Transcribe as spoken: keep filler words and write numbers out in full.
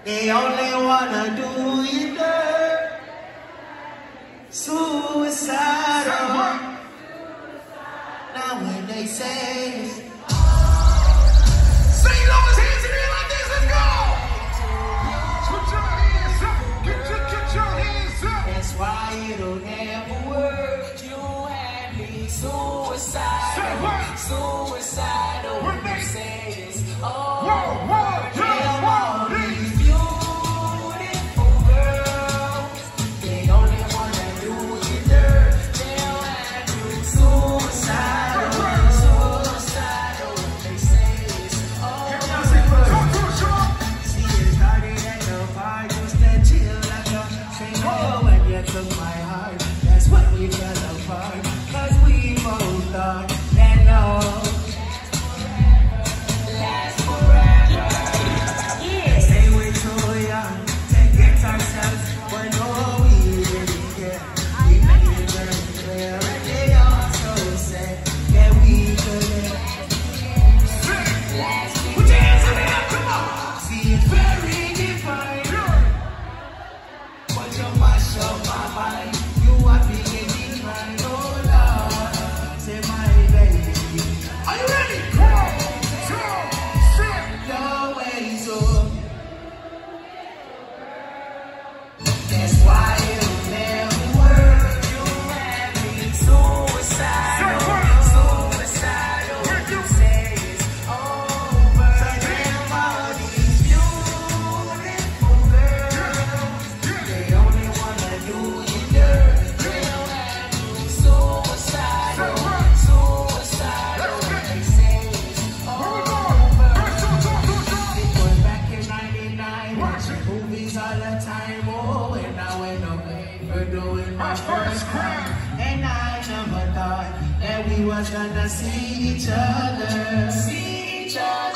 They only wanna do you dirt. Suicidal. Now when they say this, say those hands in the air like this, let's go! Put your hands up, get your, get your hands up. That's why it'll never work. You and me suicidal, suicidal. When they say this, oh, whoa, whoa, damn all these beautiful girls. They only wanna do you dirt. They'll have you suicidal, suicidal. They say this, oh, see it started at the bar, just that chill like a train. Oh, when you took my heart, that's when we fell apart. Cause we both thought that love lasts forever. Yeah, say we're too young to get ourselves, but no, we really care. We made it very clear, and they also said that we couldn't last. Put your hands in the air, come on! See, it's very divine, but you mash up my mind. You are being declined, oh Lord, say my baby. Are you ready? Come on! Two, six. Your ways up. That's why it'll never work. You and me suicidal, suicidal. You say it's over. Damn all these beautiful girls. They only wanna do you dirt. They'll have you suicidal, suicidal. They say it's over. It was back in ninety-nine, watching movies all the time. Oh, and I went away for doing my first crime. And I never thought that we was gonna see each other, see each other.